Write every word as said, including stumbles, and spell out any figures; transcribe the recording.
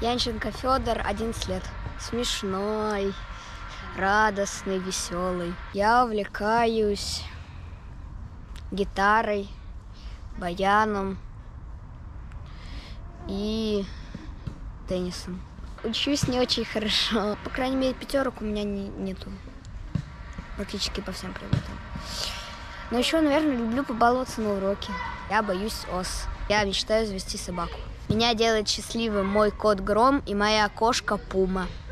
Янченко Федор, одиннадцать лет. Смешной, радостный, веселый. Я увлекаюсь гитарой, баяном и теннисом. Учусь не очень хорошо. По крайней мере, пятерок у меня не, нету. Практически по всем предметам. Но еще, наверное, люблю побаловаться на уроке. Я боюсь ос. Я мечтаю завести собаку. Меня делает счастливым мой кот Гром и моя кошка Пума.